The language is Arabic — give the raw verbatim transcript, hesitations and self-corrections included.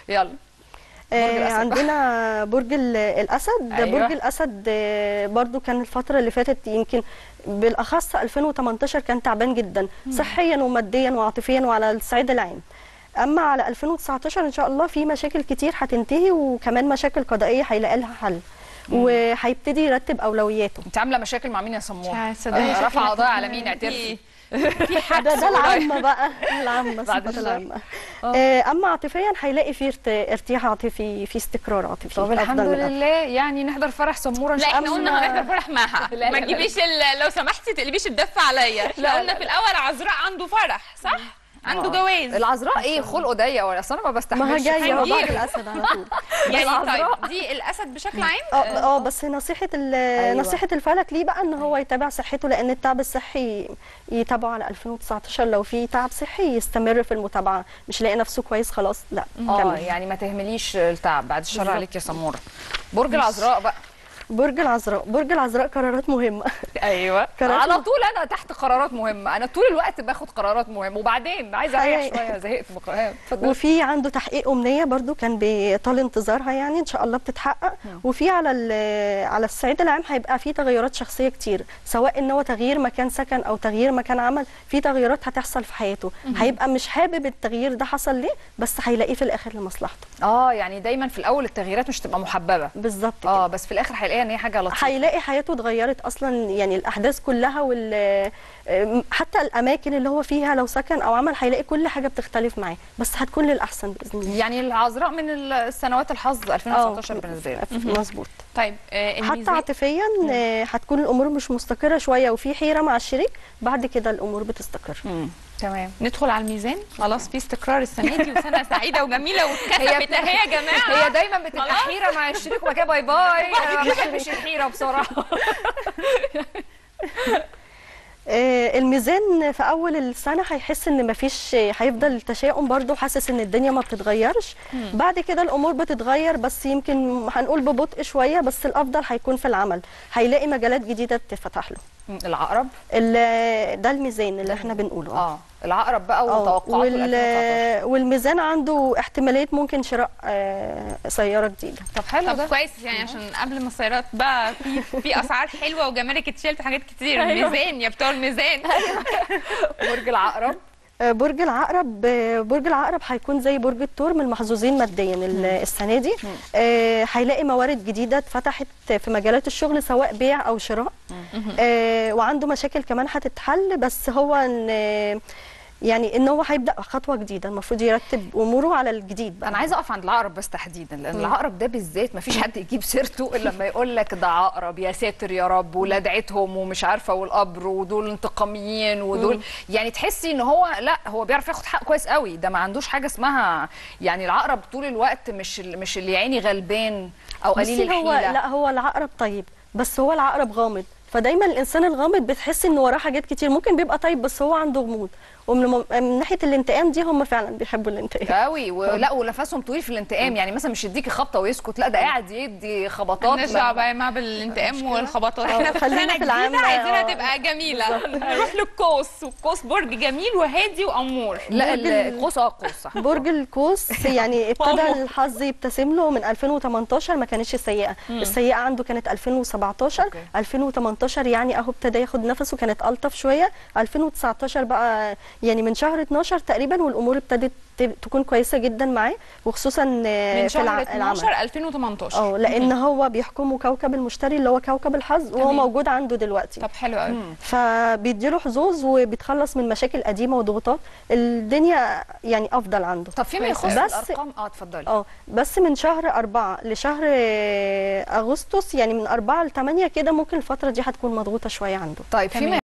يلا. برج الأسد. عندنا برج الأسد. أيوة. برج الأسد برضو كان الفترة اللي فاتت يمكن بالأخص ألفين وتمنتاشر كان تعبان جدا صحيا وماديا وعاطفيا وعلى الصعيد العام. أما على ألفين وتسعتاشر إن شاء الله في مشاكل كتير هتنتهي، وكمان مشاكل قضائية هيلاقي لها حل، وهيبتدي يرتب أولوياته. أنت عاملة مشاكل مع مين يا سمور؟ رافعة رافعة قضايا على مين؟ اعترفي. في حد ده, ده العامة بقى، العامة صفات العامة. أما عاطفيا هيلاقي في ارتياح عاطفي، في استقرار عاطفي. طب الحمد لله. يعني نحضر فرح سمورة. لا احنا قلنا هنحضر فرح معها، ما تجيبيش لو سمحتي تقلبيش الدفة عليا. احنا قلنا في الأول عذراء عنده فرح صح؟ عنده جواز. العذراء ايه خلقه ضيق ولا اصل انا ما بستحملش. ما هي جايه برج الاسد على طول. يعني طيب دي الاسد بشكل عام. اه اه بس نصيحه أيوة. نصيحه الفلك ليه بقى ان هو يتابع صحته، لان التعب الصحي يتابعه على ألفين وتسعتاشر. لو في تعب صحي يستمر في المتابعه، مش لاقي نفسه كويس خلاص لا. اه يعني ما تهمليش التعب بعد الشر عليك يا سموره. برج العذراء بقى. برج العذراء. برج العذراء قرارات مهمه. ايوه على طول انا تحت قرارات مهمه، انا طول الوقت باخد قرارات مهمه وبعدين عايزه اريح شويه زهقت من. وفي عنده تحقيق امنيه برضو كان بيطال انتظارها، يعني ان شاء الله بتتحقق. وفي على على الصعيد العام هيبقى في تغيرات شخصيه كتير، سواء ان هو تغيير مكان سكن او تغيير مكان عمل، في تغييرات هتحصل في حياته. هيبقى مش حابب التغيير ده حصل ليه، بس هيلاقيه في الاخر لمصلحته. اه يعني دايما في الاول التغييرات مش تبقى محببه. بالظبط كده. اه بس في الاخر هيلاقيها ان هي حاجه لطيفه. هيلاقي حياته اتغيرت اصلا، يعني الاحداث كلها وال حتى الاماكن اللي هو فيها لو سكن او عمل هيلاقي كل حاجه بتختلف معاه، بس هتكون للاحسن باذن الله. يعني العذراء من السنوات الحظ ألفين وتسعتاشر بالنسبه لي. مظبوط. طيب آه حتى عاطفيا آه هتكون الامور مش مستقره شويه وفي حيره مع الشريك، بعد كده الامور بتستقر. امم تمام. ندخل على الميزان. خلاص في استقرار السنه دي وسنه سعيده وجميله واتكتبت اهي يا جماعه. هي دايما بتبقى حيره مع الشريك وبعد كده باي باي. انا ما بحبش الحيره بصراحه. آه الميزان في اول السنه هيحس ان مفيش، هيفضل تشاؤم برضه، حاسس ان الدنيا ما بتتغيرش. مم. بعد كده الامور بتتغير بس يمكن هنقول ببطء شويه، بس الافضل هيكون في العمل، هيلاقي مجالات جديده تتفتح له. العقرب ده الميزان اللي احنا بنقوله. اه العقرب بقى وتوقعاته وال... والميزان عنده احتماليه ممكن شراء آه سياره جديده. طب حلو ده. طب كويس يعني عشان قبل ما السيارات بقى في في اسعار حلوه وجمارك اتشالت حاجات كتير. الميزان يا بتوع الميزان. برج العقرب. برج العقرب. برج العقرب هيكون زي برج الثور من المحظوظين ماديا السنه دي. هيلاقي موارد جديده اتفتحت في مجالات الشغل سواء بيع او شراء. وعنده مشاكل كمان هتتحل، بس هو ان يعني ان هو هيبدا خطوه جديده، المفروض يرتب اموره على الجديد بقى. انا عايزه اقف عند العقرب بس تحديدا، لان العقرب ده بالذات ما فيش حد يجيب سيرته الا لما يقول لك ده عقرب يا ساتر يا رب ولادعتهم ومش عارفه والقبر ودول انتقاميين ودول. يعني تحسي ان هو لا هو بيعرف ياخد حقه كويس قوي، ده ما عندوش حاجه اسمها يعني العقرب طول الوقت مش مش اللي يعيني غلبان او قليل الحيله. هو لا هو العقرب طيب، بس هو العقرب غامض، فدايما الانسان الغامض بتحس ان وراه حاجات كتير، ممكن بيبقى طيب بس هو عنده غموض. ومن من ناحيه الانتقام دي هم فعلا بيحبوا الانتقام قوي، ولا ونفسهم طويل في الانتقام. يعني مثلا مش يديكي خبطه ويسكت، لا ده قاعد يدي خبطات. نرجع بقى مع بالانتقام والخبطات. احنا في سنه في العام عايزينها تبقى جميله. نروح للقوس، والقوس برج جميل وهادي وامور. لا القوس اه القوس صح. برج القوس يعني ابتدى الحظ يبتسم له من ألفين وتمنتاشر، ما كانتش سيئه. السيئه عنده كانت ألفين وسبعتاشر. ألفين وتمنتاشر يعني اهو ابتدى ياخد نفسه، كانت الطف شويه. ألفين وتسعتاشر بقى يعني من شهر اتناشر تقريبا والامور ابتدت تكون كويسه جدا معاه، وخصوصا من شهر اتناشر ألفين وتمنتاشر. اه لان هو بيحكمه كوكب المشتري اللي هو كوكب الحظ، وهو موجود عنده دلوقتي. طب حلو قوي. فبيديله حظوظ وبيتخلص من مشاكل قديمه وضغوطات، الدنيا يعني افضل عنده. طب فيما يخص الارقام اه اتفضلي. اه بس من شهر أربعة لشهر اغسطس، يعني من أربعة لتمانية كده ممكن الفتره دي هتكون مضغوطه شويه عنده. طيب فيما